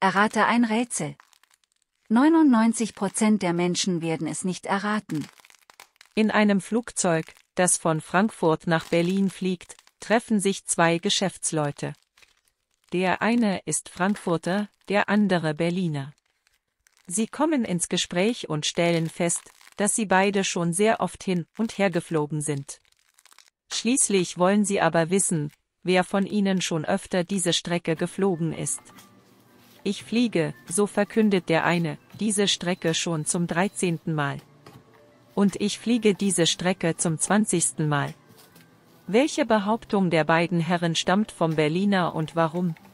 Errate ein Rätsel. 99% der Menschen werden es nicht erraten. In einem Flugzeug, das von Frankfurt nach Berlin fliegt, treffen sich zwei Geschäftsleute. Der eine ist Frankfurter, der andere Berliner. Sie kommen ins Gespräch und stellen fest, dass sie beide schon sehr oft hin und her geflogen sind. Schließlich wollen sie aber wissen, wer von ihnen schon öfter diese Strecke geflogen ist. Ich fliege, so verkündet der eine, diese Strecke schon zum 13. Mal. Und ich fliege diese Strecke zum 20. Mal. Welche Behauptung der beiden Herren stammt vom Berliner und warum?